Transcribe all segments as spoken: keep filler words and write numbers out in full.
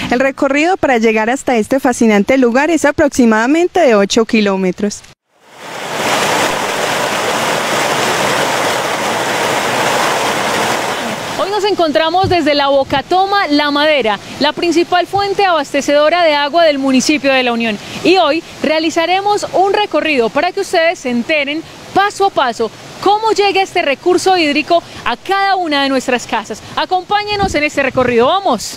El recorrido para llegar hasta este fascinante lugar es aproximadamente de ocho kilómetros. Nos encontramos desde la Bocatoma La Madera, la principal fuente abastecedora de agua del municipio de La Unión. Y hoy realizaremos un recorrido para que ustedes se enteren paso a paso cómo llega este recurso hídrico a cada una de nuestras casas. Acompáñenos en este recorrido, ¡vamos!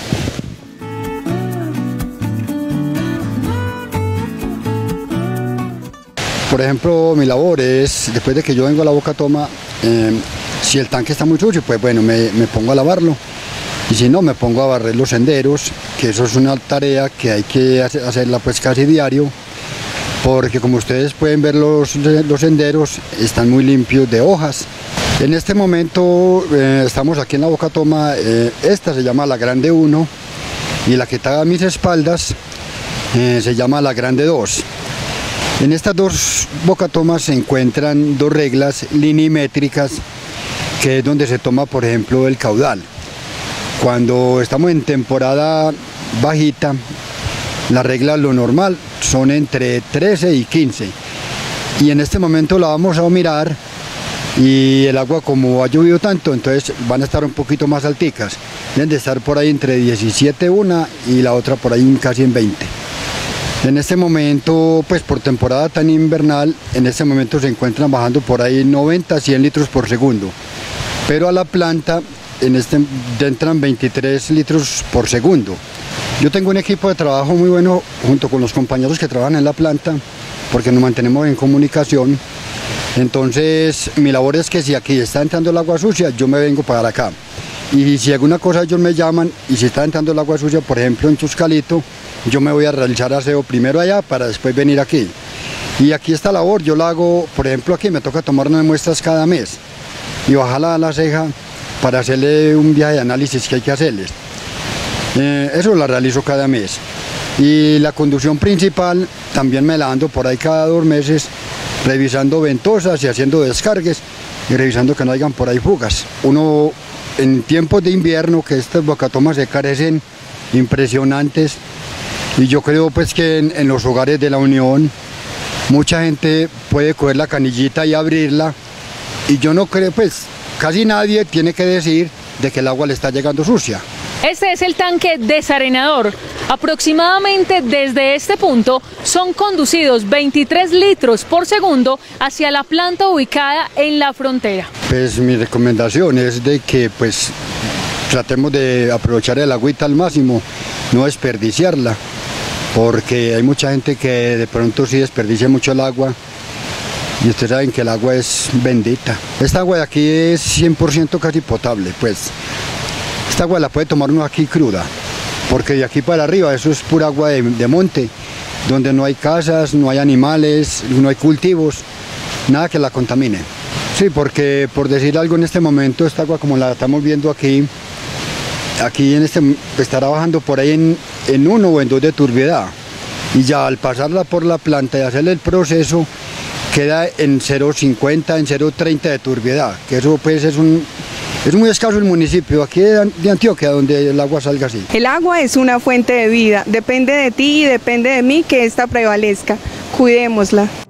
Por ejemplo, mi labor es, después de que yo vengo a la Bocatoma, eh, si el tanque está muy sucio, pues bueno, me, me pongo a lavarlo. Y si no, me pongo a barrer los senderos, que eso es una tarea que hay que hacerla pues casi diario, porque como ustedes pueden ver, los, los senderos están muy limpios de hojas. En este momento eh, estamos aquí en la Bocatoma, eh, esta se llama la Grande uno y la que está a mis espaldas eh, se llama la Grande dos. En estas dos Bocatomas se encuentran dos reglas linimétricas, que es donde se toma, por ejemplo, el caudal. Cuando estamos en temporada bajita, las reglas, lo normal, son entre trece y quince. Y en este momento la vamos a mirar y el agua, como ha llovido tanto, entonces van a estar un poquito más alticas. Deben de estar por ahí entre diecisiete una y la otra por ahí casi en veinte. En este momento, pues por temporada tan invernal, en este momento se encuentran bajando por ahí noventa a cien litros por segundo. Pero a la planta en este entran veintitrés litros por segundo. Yo tengo un equipo de trabajo muy bueno junto con los compañeros que trabajan en la planta, porque nos mantenemos en comunicación. Entonces mi labor es que si aquí está entrando el agua sucia, yo me vengo para acá. Y si alguna cosa ellos me llaman, y si está entrando el agua sucia, por ejemplo en Chuscalito, yo me voy a realizar aseo primero allá para después venir aquí. Y aquí esta labor yo la hago, por ejemplo aquí me toca tomar unas muestras cada mes y bajarla a la ceja para hacerle un viaje de análisis que hay que hacerles. Eh, eso la realizo cada mes. Y la conducción principal también me la ando por ahí cada dos meses, revisando ventosas y haciendo descargues y revisando que no hayan por ahí fugas. Uno en tiempos de invierno, que estas Bocatomas se carecen impresionantes, y yo creo pues que en, en los hogares de La Unión mucha gente puede coger la canillita y abrirla, y yo no creo, pues casi nadie tiene que decir de que el agua le está llegando sucia. Este es el tanque desarenador. Aproximadamente desde este punto son conducidos veintitrés litros por segundo hacia la planta ubicada en la frontera. Pues mi recomendación es de que pues tratemos de aprovechar el agüita al máximo, no desperdiciarla, porque hay mucha gente que de pronto sí desperdicia mucho el agua, y ustedes saben que el agua es bendita. Esta agua de aquí es cien por ciento casi potable, pues esta agua la puede tomar uno aquí cruda, porque de aquí para arriba eso es pura agua de, de monte, donde no hay casas, no hay animales, no hay cultivos, nada que la contamine. Sí, porque por decir algo, en este momento esta agua como la estamos viendo aquí, aquí en este, estará bajando por ahí en, en uno o en dos de turbiedad, y ya al pasarla por la planta y hacerle el proceso, queda en cero punto cincuenta, en cero punto treinta de turbiedad, que eso pues es un... Es muy escaso el municipio aquí de Antioquia donde el agua salga así. El agua es una fuente de vida, depende de ti y depende de mí que esta prevalezca. Cuidémosla.